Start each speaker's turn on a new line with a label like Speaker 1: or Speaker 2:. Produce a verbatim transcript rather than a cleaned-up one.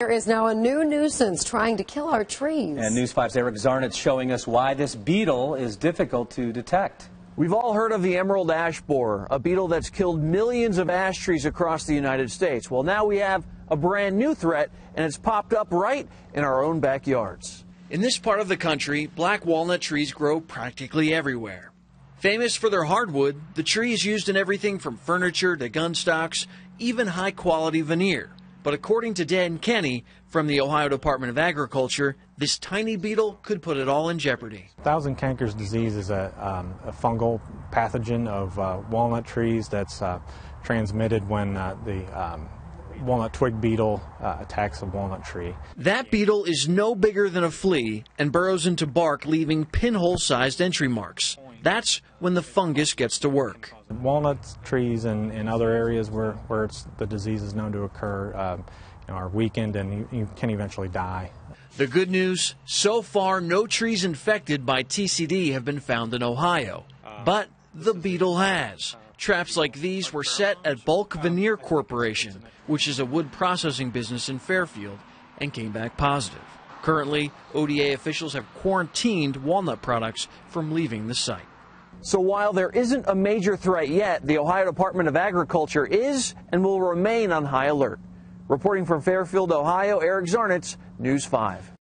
Speaker 1: There is now a new nuisance trying to kill our trees.
Speaker 2: And News five's Eric Zarnitz showing us why this beetle is difficult to detect.
Speaker 3: We've all heard of the emerald ash borer, a beetle that's killed millions of ash trees across the United States. Well, now we have a brand new threat, and it's popped up right in our own backyards.
Speaker 4: In this part of the country, black walnut trees grow practically everywhere. Famous for their hardwood, the tree is used in everything from furniture to gun stocks, even high-quality veneer. But according to Dan Kenny from the Ohio Department of Agriculture, this tiny beetle could put it all in jeopardy.
Speaker 5: Thousand cankers disease is a, um, a fungal pathogen of uh, walnut trees that's uh, transmitted when uh, the um, walnut twig beetle uh, attacks a walnut tree.
Speaker 4: That beetle is no bigger than a flea and burrows into bark, leaving pinhole-sized entry marks. That's when the fungus gets to work.
Speaker 5: Walnut trees and, and other areas where, where it's, the disease is known to occur um, you know, are weakened, and you, you can eventually die.
Speaker 4: The good news, so far no trees infected by T C D have been found in Ohio. But the beetle has. Traps like these were set at Bulk Veneer Corporation, which is a wood processing business in Fairfield, and came back positive. Currently, O D A officials have quarantined walnut products from leaving the site.
Speaker 3: So while there isn't a major threat yet, the Ohio Department of Agriculture is and will remain on high alert. Reporting from Fairfield, Ohio, Eric Zarnitz, News five.